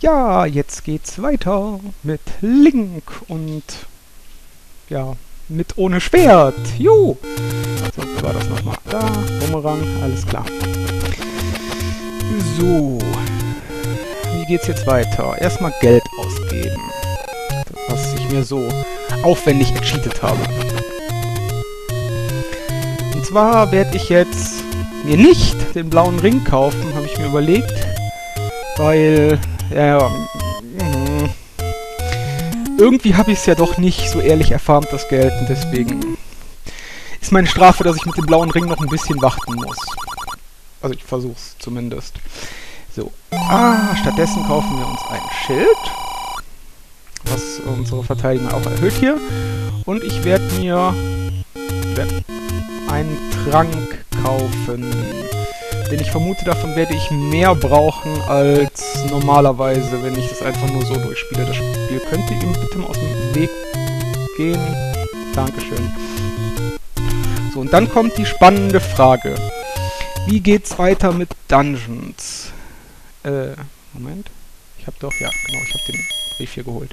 Ja, jetzt geht's weiter mit Link und ja, mit ohne Schwert. Jo! So, wie war das nochmal? Da, Bumerang, alles klar. So. Wie geht's jetzt weiter? Erstmal Geld ausgeben. Was ich mir so aufwendig ercheatet habe. Und zwar werde ich jetzt mir nicht den blauen Ring kaufen, habe ich mir überlegt. Weil, ja, irgendwie habe ich es ja doch nicht so ehrlich erfarmt, das Geld. Und deswegen ist meine Strafe, dass ich mit dem blauen Ring noch ein bisschen warten muss. Also ich versuche es zumindest. So. Stattdessen kaufen wir uns ein Schild. Was unsere Verteidigung auch erhöht hier. Und ich werde mir einen Trank kaufen. Denn ich vermute, davon werde ich mehr brauchen als normalerweise, wenn ich das einfach nur so durchspiele. Das Spiel könnt ihr ihm bitte mal aus dem Weg gehen. Dankeschön. So, und dann kommt die spannende Frage. Wie geht's weiter mit Dungeons? Moment. Ich habe doch, ja, genau, ich habe den Brief hier geholt.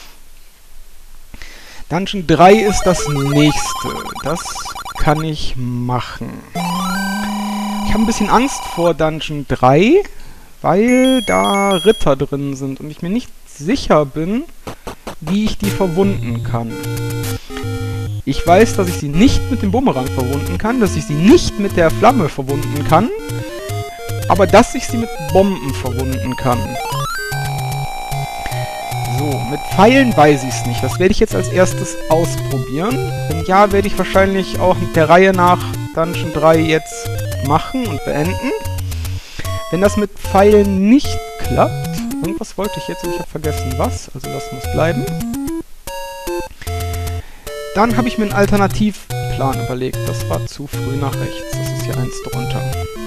Dungeon 3 ist das nächste. Das kann ich machen. Ich habe ein bisschen Angst vor Dungeon 3, weil da Ritter drin sind und ich mir nicht sicher bin, wie ich die verwunden kann. Ich weiß, dass ich sie nicht mit dem Bumerang verwunden kann, dass ich sie nicht mit der Flamme verwunden kann, aber dass ich sie mit Bomben verwunden kann. So, mit Pfeilen weiß ich es nicht. Das werde ich jetzt als erstes ausprobieren. Wenn ja, werde ich wahrscheinlich auch mit der Reihe nach Dungeon 3 jetzt machen und beenden. Wenn das mit Pfeilen nicht klappt, irgendwas wollte ich jetzt und ich habe vergessen was, also das muss bleiben. Dann habe ich mir einen Alternativplan überlegt. Das war zu früh nach rechts. Das ist hier eins drunter.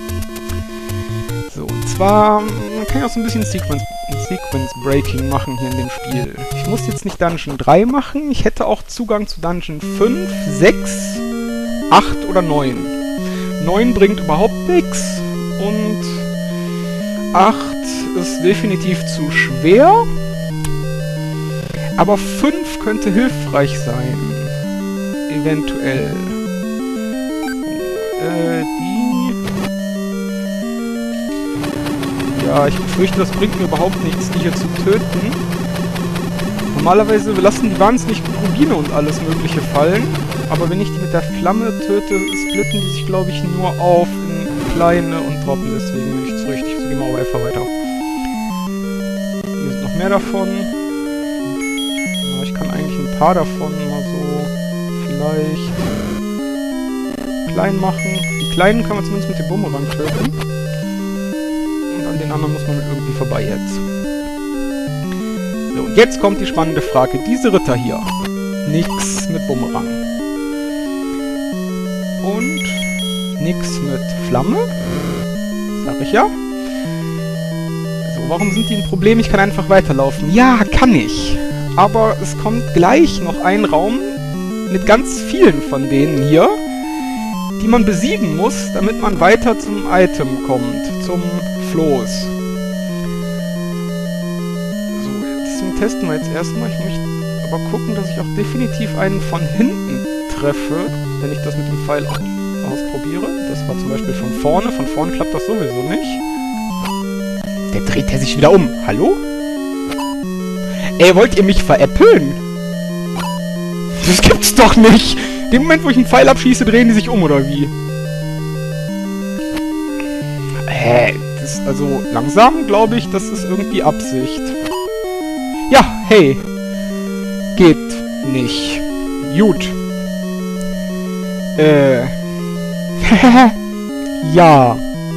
So, und zwar, man kann ja auch so ein bisschen Sequence Breaking machen hier in dem Spiel. Ich muss jetzt nicht Dungeon 3 machen. Ich hätte auch Zugang zu Dungeon 5, 6, 8 oder 9. 9 bringt überhaupt nichts und 8 ist definitiv zu schwer. Aber 5 könnte hilfreich sein. Eventuell. Ja, ich befürchte, das bringt mir überhaupt nichts, die hier zu töten. Normalerweise lassen die wahnsinnig Rubine und alles mögliche fallen. Aber wenn ich die mit der Flamme töte, splitten die sich, glaube ich, nur auf in kleine und droppen deswegen nichts so richtig. So gehen wir aber einfach weiter. Hier sind noch mehr davon. Ja, ich kann eigentlich ein paar davon mal so vielleicht klein machen. Die kleinen kann man zumindest mit dem Bumerang töten. Und an den anderen muss man irgendwie vorbei jetzt. So, und jetzt kommt die spannende Frage. Diese Ritter hier. Nix mit Bumerang. Und nix mit Flamme. Sag ich ja. So, warum sind die ein Problem? Ich kann einfach weiterlaufen. Ja, kann ich. Aber es kommt gleich noch ein Raum mit ganz vielen von denen hier, die man besiegen muss, damit man weiter zum Item kommt. Zum Floß. So, deswegen testen wir jetzt erstmal. Ich möchte aber gucken, dass ich auch definitiv einen von hinten treffe, wenn ich das mit dem Pfeil ausprobiere. Das war zum Beispiel von vorne. Von vorne klappt das sowieso nicht. Der dreht sich wieder um. Hallo? Ey, wollt ihr mich veräppeln? Das gibt's doch nicht! In dem Moment, wo ich einen Pfeil abschieße, drehen die sich um, oder wie? Das ist also langsam, glaube ich, das ist irgendwie Absicht. Ja, hey. Geht nicht. Gut. Ja.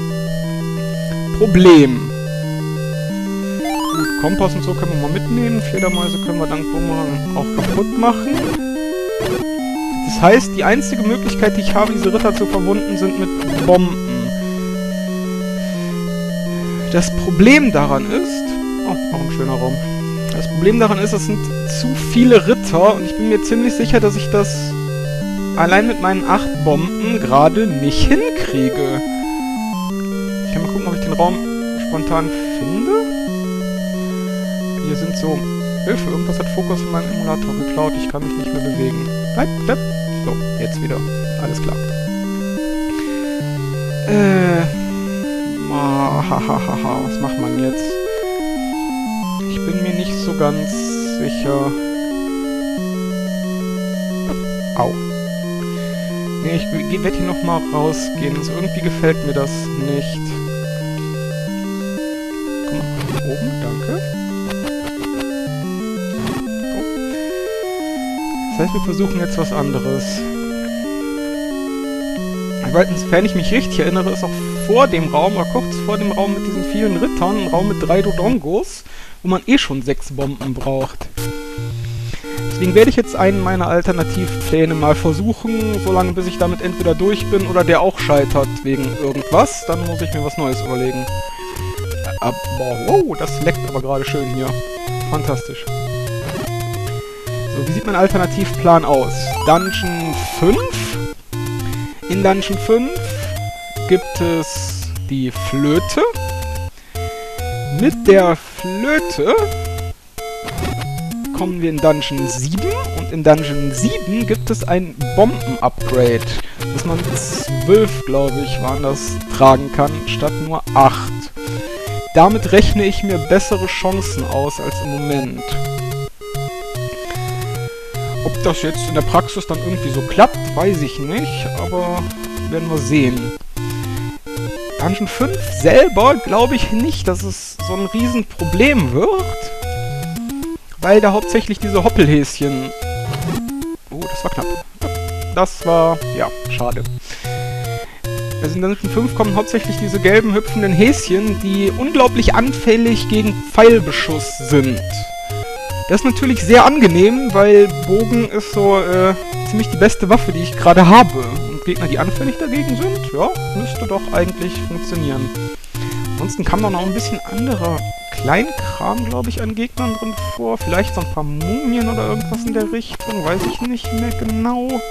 Problem. Gut, Kompass und so können wir mal mitnehmen. Fledermäuse können wir dank Bumerang auch kaputt machen. Das heißt, die einzige Möglichkeit, die ich habe, diese Ritter zu verwunden, sind mit Bomben. Das Problem daran ist... Oh, auch ein schöner Raum. Das Problem daran ist, es sind zu viele Ritter und ich bin mir ziemlich sicher, dass ich das allein mit meinen 8 Bomben gerade nicht hinkriege. Ich kann mal gucken, ob ich den Raum spontan finde. hier sind so... Hilfe, irgendwas hat Fokus in meinem Emulator geklaut. Ich kann mich nicht mehr bewegen. Bleib, bleib. So, jetzt wieder. Alles klar. Was macht man jetzt? Ich bin mir nicht so ganz sicher. Au. Nee, ich werde hier nochmal rausgehen. Also irgendwie gefällt mir das nicht. Komm mal nach oben, danke. So. Das heißt, wir versuchen jetzt was anderes. Sofern ich mich richtig erinnere, ist auch vor dem Raum, oder kurz vor dem Raum mit diesen vielen Rittern, ein Raum mit 3 Dodongos, wo man eh schon 6 Bomben braucht. Deswegen werde ich jetzt einen meiner Alternativpläne mal versuchen, solange bis ich damit entweder durch bin oder der auch scheitert wegen irgendwas. Dann muss ich mir was Neues überlegen. Aber wow, das leckt aber gerade schön hier. Fantastisch. So, wie sieht mein Alternativplan aus? Dungeon 5. In Dungeon 5 gibt es die Flöte. Mit der Flöte kommen wir in Dungeon 7 und in Dungeon 7 gibt es ein Bomben-Upgrade, dass man 12, glaube ich, waren das, tragen kann, statt nur 8. Damit rechne ich mir bessere Chancen aus als im Moment. Ob das jetzt in der Praxis dann irgendwie so klappt, weiß ich nicht, aber werden wir sehen. Dungeon 5 selber glaube ich nicht, dass es so ein Riesenproblem wird, weil da hauptsächlich diese Hoppelhäschen... Oh, das war knapp. Das war... ja, schade. Also in Dungeon 5 kommen hauptsächlich diese gelben hüpfenden Häschen, die unglaublich anfällig gegen Pfeilbeschuss sind. Das ist natürlich sehr angenehm, weil Bogen ist so ziemlich die beste Waffe, die ich gerade habe. Und Gegner, die anfällig dagegen sind, ja, müsste doch eigentlich funktionieren. Ansonsten kam da noch ein bisschen anderer Kleinkram, glaube ich, an Gegnern drin vor. Vielleicht so ein paar Mumien oder irgendwas in der Richtung, weiß ich nicht mehr genau.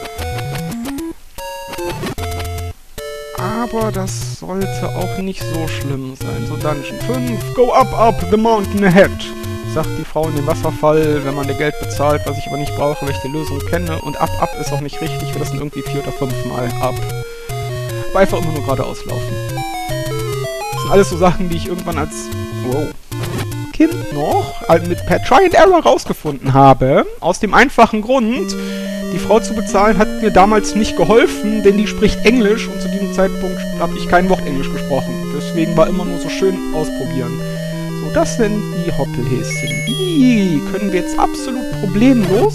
Aber das sollte auch nicht so schlimm sein. So, Dungeon 5, go up the mountain ahead. Sagt die Frau in dem Wasserfall, wenn man dir Geld bezahlt, was ich aber nicht brauche, weil ich die Lösung kenne. Und up ist auch nicht richtig, weil das sind irgendwie 4 oder 5 Mal up. Aber einfach immer nur geradeaus laufen. Das sind alles so Sachen, die ich irgendwann als Kind noch per Try and Error rausgefunden habe. Aus dem einfachen Grund, die Frau zu bezahlen hat mir damals nicht geholfen, denn die spricht Englisch und zu diesem Zeitpunkt habe ich kein Wort Englisch gesprochen. Deswegen war immer nur so schön ausprobieren. So, das sind die Hoppelhäschen. Die können wir jetzt absolut problemlos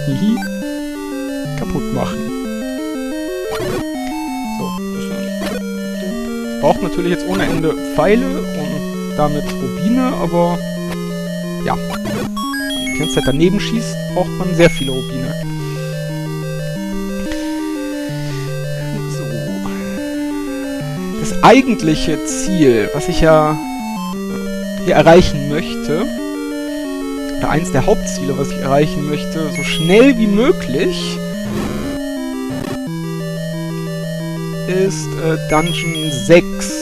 kaputt machen. So, das braucht natürlich jetzt ohne Ende Pfeile und damit Rubine, aber ja, wenn man die ganze Zeit daneben schießt, braucht man sehr viele Rubine. Das eigentliche Ziel, was ich ja hier erreichen möchte, oder eins der Hauptziele, was ich erreichen möchte, so schnell wie möglich, ist Dungeon 6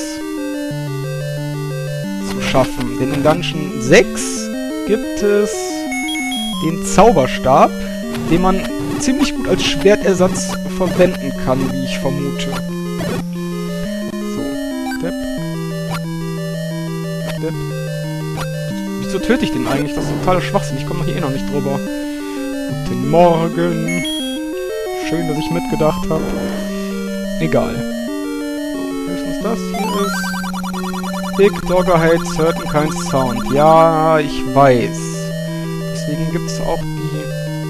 zu schaffen. Denn in Dungeon 6 gibt es den Zauberstab, den man ziemlich gut als Schwertersatz verwenden kann, wie ich vermute. Wieso töte ich den eigentlich? Das ist totaler Schwachsinn. Ich komme hier eh noch nicht drüber. Guten Morgen. Schön, dass ich mitgedacht habe. Egal. So, was ist das? Hier ist... Big Dogger hates certain kinds of sound. Ja, ich weiß. Deswegen gibt es auch die...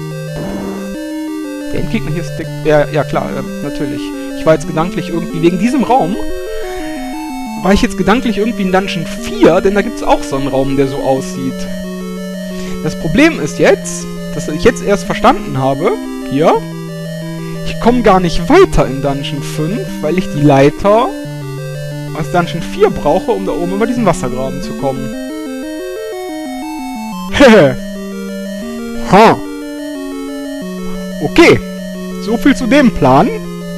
Der Endgegner hier ist... Ja, klar, natürlich. Ich war jetzt gedanklich irgendwie wegen diesem Raum... War ich jetzt gedanklich irgendwie in Dungeon 4, denn da gibt es auch so einen Raum, der so aussieht. Das Problem ist jetzt, dass ich jetzt erst verstanden habe, hier, ich komme gar nicht weiter in Dungeon 5, weil ich die Leiter aus Dungeon 4 brauche, um da oben über diesen Wassergraben zu kommen. Hehe. Ha. Okay. So viel zu dem Plan.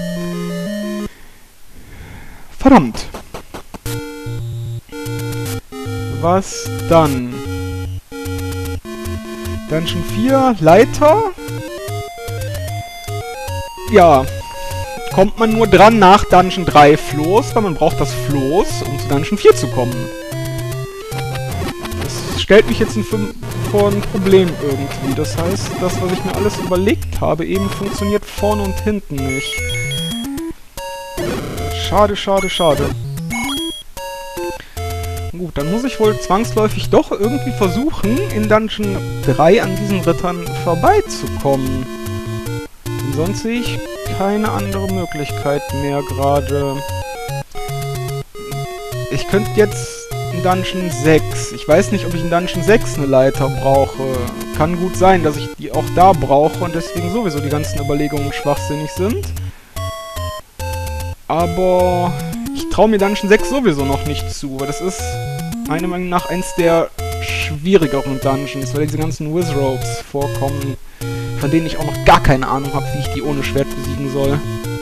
Verdammt. Was dann? Dungeon 4, Leiter. Ja, kommt man nur dran nach Dungeon 3 Floß, weil man braucht das Floß, um zu Dungeon 4 zu kommen. Das stellt mich jetzt vor ein Problem irgendwie. Das heißt, das, was ich mir alles überlegt habe, eben funktioniert vorne und hinten nicht. Schade, schade, schade. Gut, dann muss ich wohl zwangsläufig doch irgendwie versuchen, in Dungeon 3 an diesen Rittern vorbeizukommen. Denn sonst sehe ich keine andere Möglichkeit mehr gerade. Ich könnte jetzt in Dungeon 6. Ich weiß nicht, ob ich in Dungeon 6 eine Leiter brauche. Kann gut sein, dass ich die auch da brauche und deswegen sowieso die ganzen Überlegungen schwachsinnig sind. Aber ich traue mir Dungeon 6 sowieso noch nicht zu, weil das ist meiner Meinung nach eins der schwierigeren Dungeons, weil diese ganzen Wizropes vorkommen, von denen ich auch noch gar keine Ahnung habe, wie ich die ohne Schwert besiegen soll.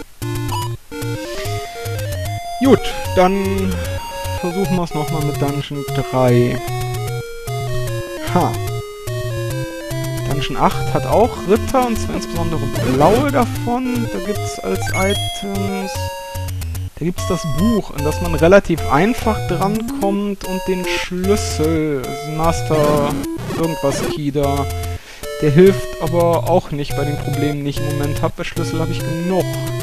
Gut, dann versuchen wir es nochmal mit Dungeon 3. Ha. Dungeon 8 hat auch Ritter, und zwar insbesondere blaue davon. Da gibt es als Items... Da gibt es das Buch, an das man relativ einfach drankommt, und den Schlüssel, das Master irgendwas Key da. Der hilft aber auch nicht bei den Problemen, die ich im Moment habe. Bei Schlüssel habe ich genug.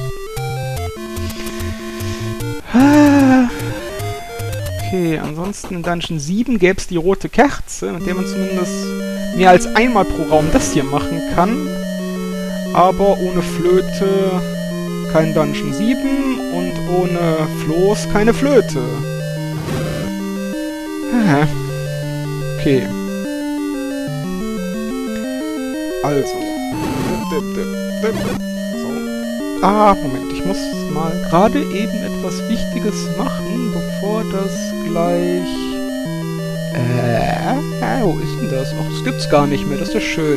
Okay, ansonsten in Dungeon 7 gäbe es die rote Kerze, mit der man zumindest mehr als einmal pro Raum das hier machen kann. Aber ohne Flöte kein Dungeon 7 und ohne Floß keine Flöte. Okay. Also. So. Ah, Moment. Ich muss mal gerade eben etwas Wichtiges machen, bevor das gleich... wo ist denn das? Ach, das gibt's gar nicht mehr. Das ist ja schön.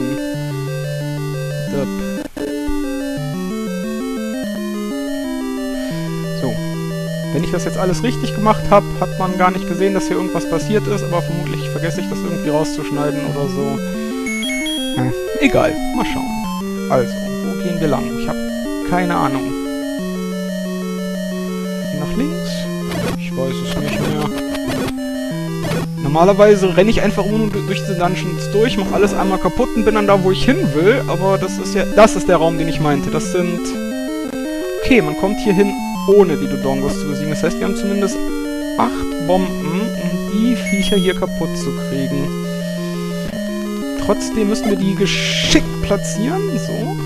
Wenn ich das jetzt alles richtig gemacht habe, hat man gar nicht gesehen, dass hier irgendwas passiert ist, aber vermutlich vergesse ich das irgendwie rauszuschneiden oder so. Egal, mal schauen. Also, wo gehen wir lang? Ich habe keine Ahnung. Nach links? Ich weiß es nicht mehr. Normalerweise renne ich einfach nur durch diese Dungeons durch, mache alles einmal kaputt und bin dann da, wo ich hin will, aber das ist ja... Das ist der Raum, den ich meinte. Das sind... Okay, man kommt hier hin, ohne die Dodongos zu besiegen. Das heißt, wir haben zumindest 8 Bomben, um die Viecher hier kaputt zu kriegen. Trotzdem müssen wir die geschickt platzieren. So.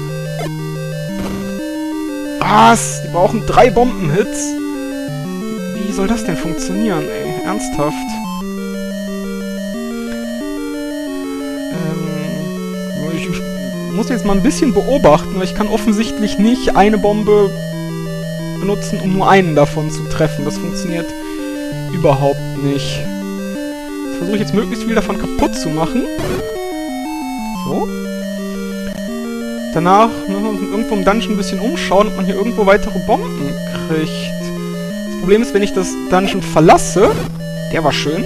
Was? Die brauchen 3 Bombenhits? Wie soll das denn funktionieren, ey? Ernsthaft? Ich muss jetzt mal ein bisschen beobachten, weil ich kann offensichtlich nicht eine Bombe benutzen, um nur einen davon zu treffen. Das funktioniert überhaupt nicht. Das versuche ich jetzt möglichst viel davon kaputt zu machen. So. Danach müssen wir uns irgendwo im Dungeon ein bisschen umschauen, ob man hier irgendwo weitere Bomben kriegt. Das Problem ist, wenn ich das Dungeon verlasse, der war schön,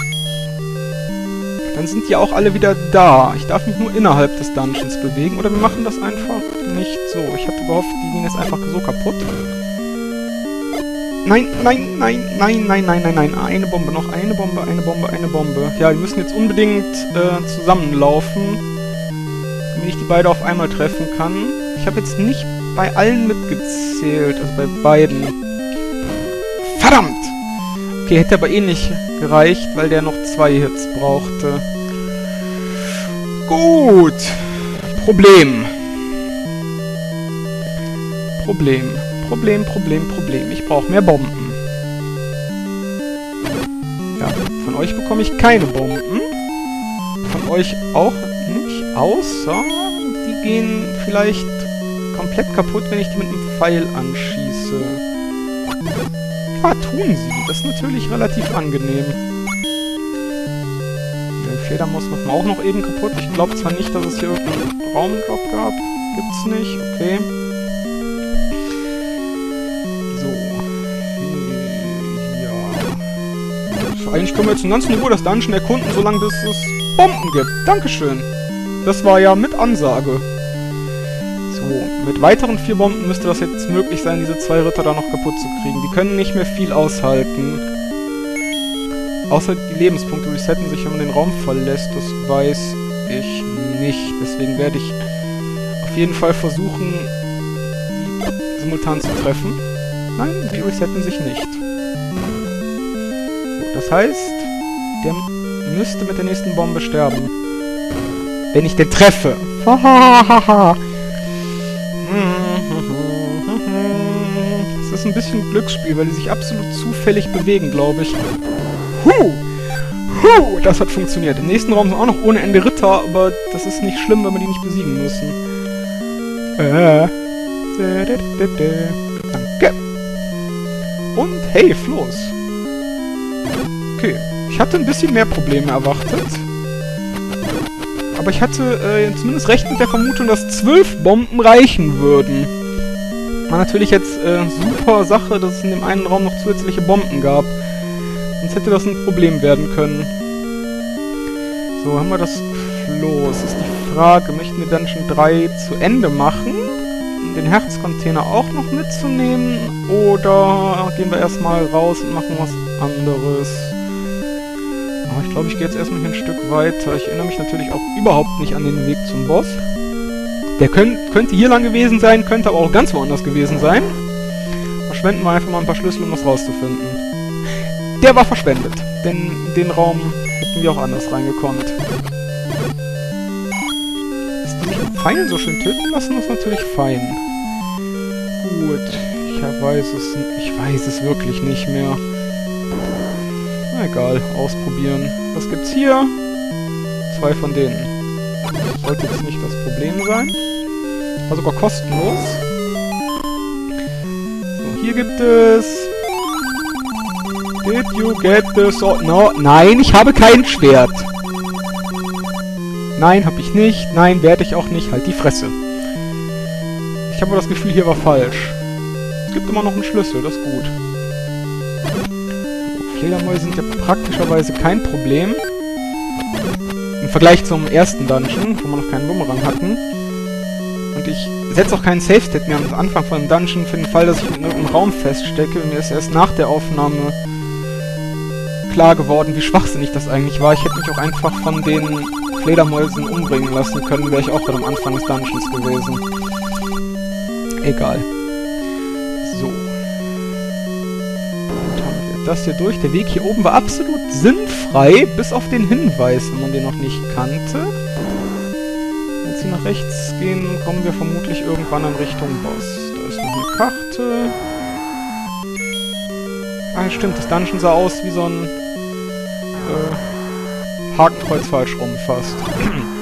dann sind die auch alle wieder da. Ich darf mich nur innerhalb des Dungeons bewegen, oder wir machen das einfach nicht so. Ich hatte gehofft, die gehen jetzt einfach so kaputt. Nein, nein, nein, nein, nein, nein, nein, nein. Eine Bombe, noch eine Bombe, eine Bombe, eine Bombe. Ja, die müssen jetzt unbedingt zusammenlaufen, damit ich die beide auf einmal treffen kann. Ich habe jetzt nicht bei allen mitgezählt, also bei beiden. Verdammt! Okay, hätte aber eh nicht gereicht, weil der noch 2 Hits brauchte. Gut. Problem. Problem. Ich brauche mehr Bomben. Ja, von euch bekomme ich keine Bomben. Von euch auch nicht, außer die gehen vielleicht komplett kaputt, wenn ich die mit einem Pfeil anschieße. Ja, tun sie. Das ist natürlich relativ angenehm. Den Fledermaus machen wir auch noch eben kaputt. Ich glaube zwar nicht, dass es hier irgendeinen Raumdrop gab. Gibt's nicht, okay. Eigentlich können wir jetzt in ganz in Ruhe das Dungeon erkunden, solange bis es Bomben gibt. Dankeschön. Das war ja mit Ansage. So, mit weiteren 4 Bomben müsste das jetzt möglich sein, diese 2 Ritter da noch kaputt zu kriegen. Die können nicht mehr viel aushalten. Außer die Lebenspunkte resetten sich, wenn man den Raum verlässt. Das weiß ich nicht. Deswegen werde ich auf jeden Fall versuchen, die simultan zu treffen. Nein, die resetten sich nicht. So, das heißt, der müsste mit der nächsten Bombe sterben. Wenn ich den treffe. Das ist ein bisschen Glücksspiel, weil die sich absolut zufällig bewegen, glaube ich. Das hat funktioniert. Im nächsten Raum sind auch noch ohne Ende Ritter, aber das ist nicht schlimm, wenn wir die nicht besiegen müssen. Danke. Und hey, Floß. Okay. Ich hatte ein bisschen mehr Probleme erwartet. Aber ich hatte zumindest recht mit der Vermutung, dass 12 Bomben reichen würden. War natürlich jetzt super Sache, dass es in dem einen Raum noch zusätzliche Bomben gab. Sonst hätte das ein Problem werden können. So, haben wir das Floß. Ist die Frage, möchten wir Dungeon 3 zu Ende machen? Um den Herzcontainer auch noch mitzunehmen? Oder gehen wir erstmal raus und machen was anderes? Aber ich glaube, ich gehe jetzt erstmal hier ein Stück weiter. Ich erinnere mich natürlich auch überhaupt nicht an den Weg zum Boss. Der könnte hier lang gewesen sein, könnte aber auch ganz woanders gewesen sein. Verschwenden wir einfach mal ein paar Schlüssel, um das rauszufinden. Der war verschwendet, denn den Raum hätten wir auch anders reingekonnt. Dass die sich mit Pfeilen so schön töten lassen, ist natürlich fein. Gut, ich weiß es wirklich nicht mehr. Na egal, ausprobieren. Was gibt's hier? 2 von denen. Sollte jetzt nicht das Problem sein. War sogar kostenlos. So, hier gibt es... Did you get the sword? No. Nein, ich habe kein Schwert. Nein, habe ich nicht. Nein, werde ich auch nicht. Halt die Fresse. Ich habe aber das Gefühl, hier war falsch. Es gibt immer noch einen Schlüssel, das ist gut. So, Fledermäuse sind ja praktischerweise kein Problem. Im Vergleich zum ersten Dungeon, wo wir noch keinen Bumerang hatten. Und ich setze auch keinen Save-State mehr am Anfang von dem Dungeon für den Fall, dass ich in irgendeinem Raum feststecke. Mir ist erst nach der Aufnahme klar geworden, wie schwachsinnig das eigentlich war. Ich hätte mich auch einfach von den Fledermäusen umbringen lassen können, wäre ich auch gerade am Anfang des Dungeons gewesen. Egal. So. Und haben wir das hier durch. Der Weg hier oben war absolut sinnfrei, bis auf den Hinweis, wenn man den noch nicht kannte. Wenn wir jetzt hier nach rechts gehen, kommen wir vermutlich irgendwann in Richtung Boss. Da ist noch eine Karte. Ah, stimmt, das Dungeon sah aus wie so ein Hakenkreuz falsch rum fast.